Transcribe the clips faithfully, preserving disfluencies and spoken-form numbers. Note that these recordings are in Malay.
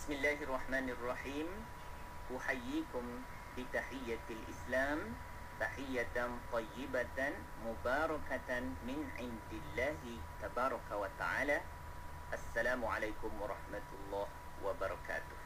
Bismillahirrahmanirrahim. Uhayyikum bitahiyyatil Islam, tahiyatan tayyibatan mubarakatan min indillahi tabaraka wa ta'ala. Assalamualaikum warahmatullahi wabarakatuh.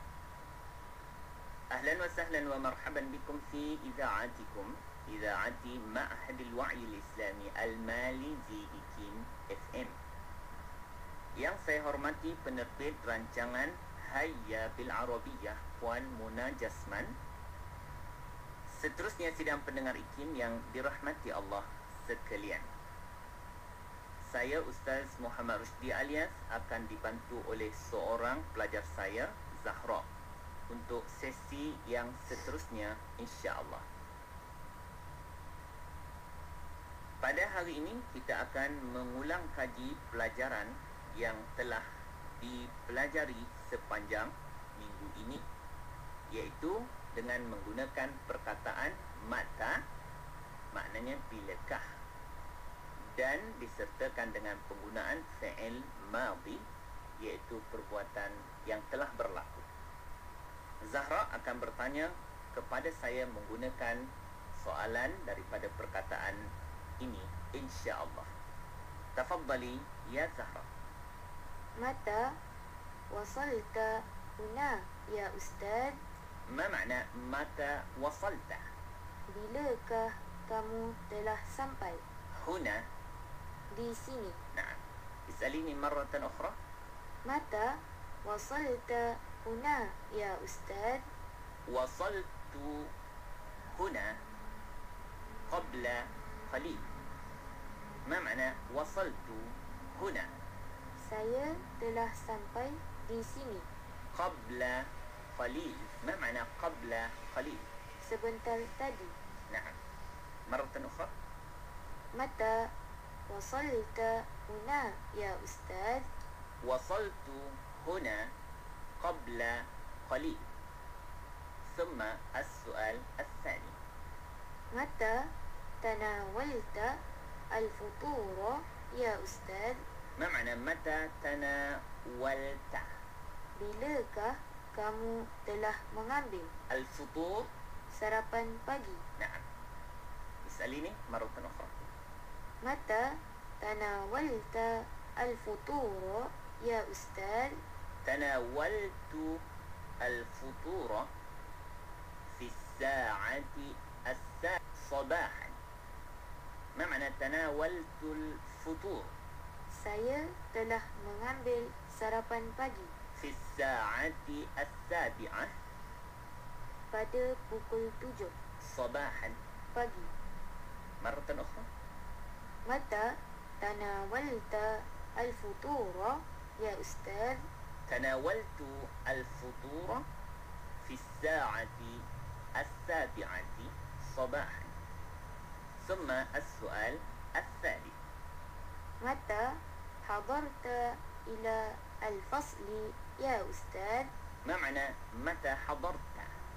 Ahlan wa sahlan wa marhaban bikum fi idha'atikum, idha'ati Ma'hadil Wa'yil Islami Al-Malizi Ikin F M. Yang saya hormati penerbit rancangan Hayya bil Arabiyah, Puan Muna Jasman. Seterusnya sidang pendengar Ikin yang dirahmati Allah sekalian. Saya Ustaz Muhammad Rusdi Alias akan dibantu oleh seorang pelajar saya, Zahra, untuk sesi yang seterusnya insya-Allah. Pada hari ini kita akan mengulang kaji pelajaran yang telah dipelajari sepanjang minggu ini, iaitu dengan menggunakan perkataan mata, maknanya bilakah, dan disertakan dengan penggunaan fi'il madhi, iaitu perbuatan yang telah berlaku. Zahra akan bertanya kepada saya menggunakan soalan daripada perkataan ini insya-Allah. Tafaddali ya Zahra. Mata wasalta huna ya Ustaz? Ma makna mata wasalta? Bilakah kamu telah sampai? Huna, di sini. Naam. Is'alini marratan ukhra. Mata wasalta huna ya Ustaz? Wasaltu huna qabla qalil. Ma makna wasaltu huna? Saya telah sampai di sini qabla qalil. Ma makna qabla qalil? sebentar tadi. Naam. Marratan ukhra. Mata wasalta huna ya Ustaz? Wasaltu huna qabla qalil. ثم السؤال الثاني. متى تناولت الفطور يا أستاذ؟ ما معنى متى تناولت؟ Bilakah kamu telah mengambil الفطور sarapan pagi? نعم. اسأليني مرة أخرى. متى تناولت الفطور يا أستاذ؟ تناولت الفطور في الساعة السابعة صباحا. ما معنى تناولت الفطور؟ Saya telah mengambil sarapan pagi في الساعة السابعة pada pukul tujuh صباحا. pagi. مرة أخرى. متى تناولت الفطور يا أستاذ؟ تناولت الفطور في الساعة السابعة صباحا. ثم السؤال الثالث. متى حضرت إلى الفصل يا أستاذ؟ ما معنى متى حضرت؟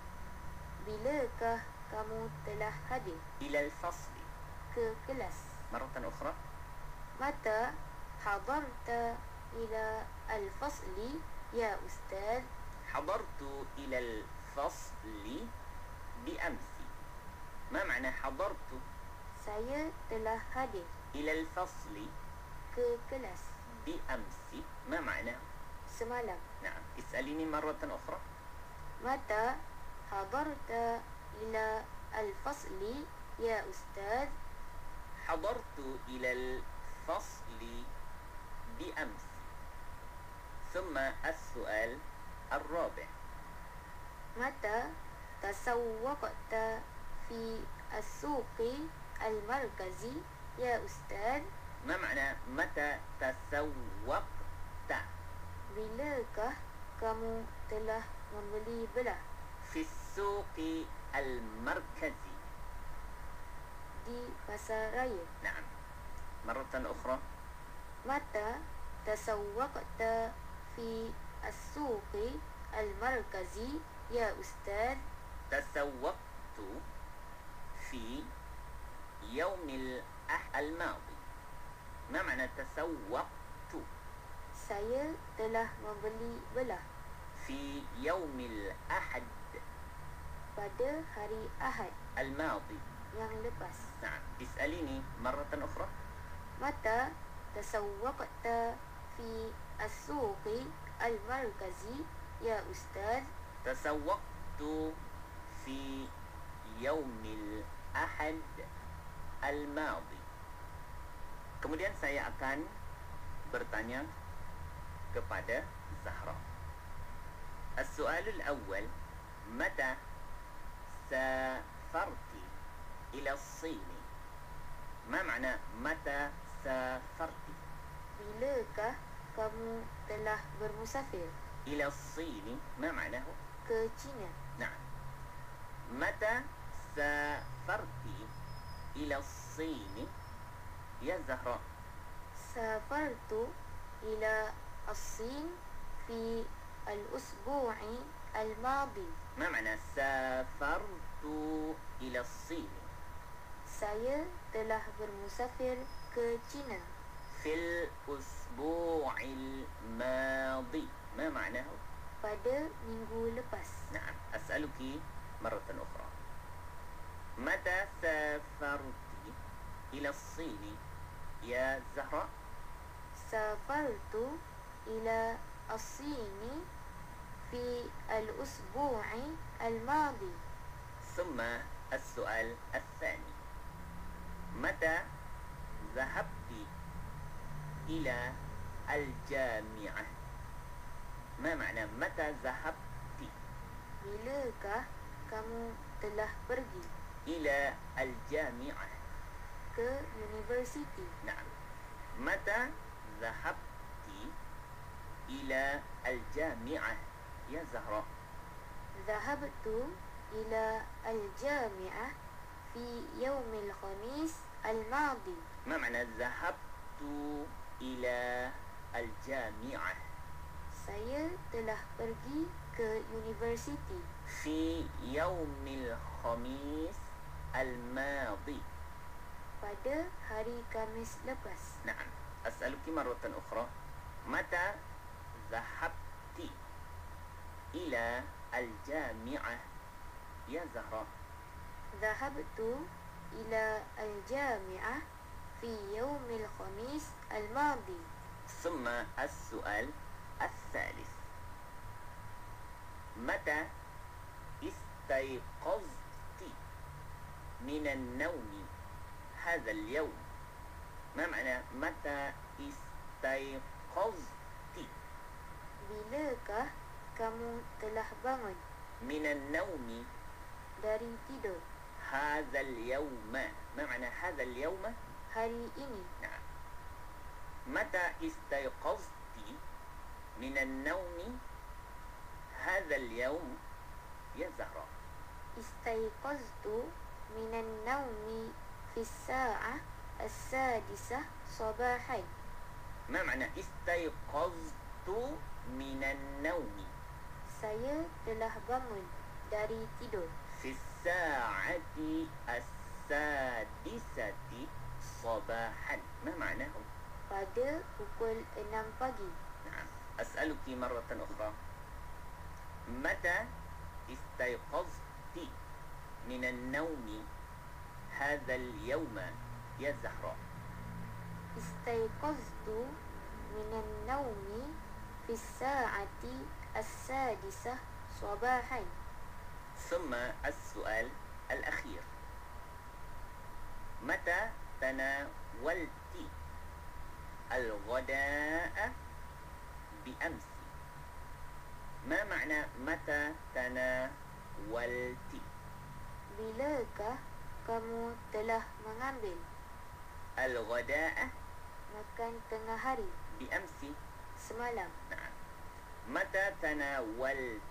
Bilakah kamu telah hadir إلى الفصل. ke kelas? مرة أخرى. متى حضرت إلى الفصل يا أستاذ؟ حضرت إلى الفصل بأمس. ما معنى حضرت Saya telah hadir إلى الفصل ke kelas بأمس؟ ما معنى؟ semalam. نعم. اسأليني مرة أخرى. متى حضرت إلى الفصل يا أستاذ؟ حضرت إلى الفصل بأمس. ثم السؤال الرابع. متى تسوقت في السوق المركزي يا أستاذ؟ ما معنى متى تسوقت؟ Bilakah kamu telah membeli belah في السوق المركزي. di pasar raya? نعم. مرة أخرى. متى تسوقت في السوق المركزي يا أستاذ؟ تسوقت في يوم الأحد الماضي. ما معنى تسوقت؟ Saya telah membeli belah في يوم الأحد pada hari Ahad الماضي. yang lepas. نعم. اسأليني مرة أخرى. متى تسوقت في السوق المركزي يا أستاذ؟ تسوقت في يوم الأحد الماضي. Kemudian saya akan bertanya kepada Zahra. السؤال الأول: متى سافرت إلى الصين؟ ما معنى متى سافرت؟ Bilakah kamu telah bermusafir إلى الصين ما معناه؟ ke China? نعم. متى سافرت إلى الصين يا زهراء؟ سافرت إلى الصين في الأسبوع الماضي. ما معنى سافرت إلى الصين؟ Saya telah bermusafir ke China في الأسبوع الماضي ما معناه؟ pada minggu lepas. نعم. أسألك مرة أخرى: متى سافرت إلى الصين يا زهراء؟ سافرت إلى الصين في الأسبوع الماضي. ثم السؤال الثاني: متى ذهبت إلى الجامعة؟ ما معنى متى ذهبت؟ Bilakah kamu telah pergi إلى الجامعة؟ ke universiti? نعم. متى ذهبت إلى الجامعة يا زهراء؟ ذهبت إلى الجامعة في يوم الخميس الماضي. ما معنى ذهبت إلى الجامعة؟ Saya telah pergi ke universiti في يوم الخميس الماضي. pada hari Khamis lepas. نعم. أسألك مرة أخرى: متى ذهبت إلى الجامعة يا زهراء؟ ذهبت إلى الجامعة في يوم الخميس الماضي. ثم السؤال الثالث: متى استيقظت من النوم هذا اليوم؟ ما معنى متى استيقظت؟ Bilakah kamu telah bangun من النوم dari tidur هذا اليوم؟ ما معنى هذا اليوم؟ hari ini? نعم. متى استيقظت من النوم هذا اليوم يا زهراء؟ استيقظت من النوم في الساعة السادسة صباحا. ما معنى استيقظت من النوم؟ Saya telah bangun dari tidur في الساعة السادسة صباحا. ما معناه؟ pada pukul enam pagi. نعم. أسألك مرة أخرى: متى استيقظت من النوم هذا اليوم يا زهراء؟ استيقظت من النوم في الساعة السادسة صباحا. ثم السؤال الأخير: متى تناولت الغداء بأمس؟ ما معنى متى تناولت؟ Bilakah kamu telah mengambil الغداء makan tengah hari بأمس؟ semalam? نعم. متى تناولت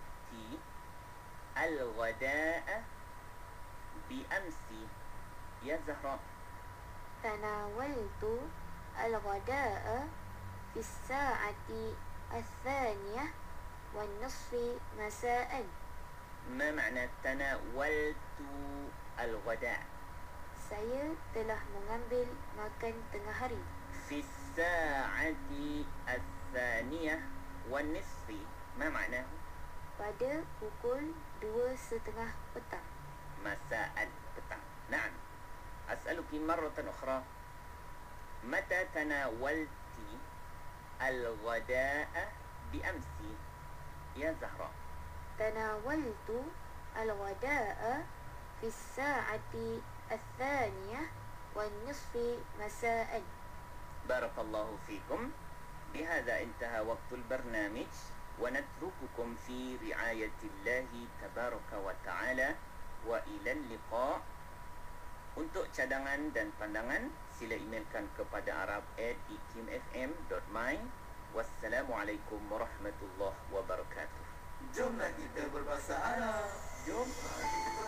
الغداء بأمس يا زهراء؟ تناولت الغداء في الساعة الثانية والنصف مساء. ما معنى تناولت الغداء؟ Saya telah mengambil makan tengah hari في الساعة الثانية والنصف. ما معناه؟ pada pukul dua setengah petang. مساء petang. نعم. أسألك مرة أخرى، متى تناولت الغداء بأمس يا زهراء؟ تناولت الغداء في الساعة الثانية والنصف مساء. بارك الله فيكم. بهذا انتهى وقت البرنامج، ونترككم في رعاية الله تبارك وتعالى، وإلى اللقاء. Untuk cadangan dan pandangan, sila emailkan kepada arab at ikimfm dot my. Wassalamualaikum warahmatullahi wabarakatuh. Jomlah kita berbahasa Arab. Jom.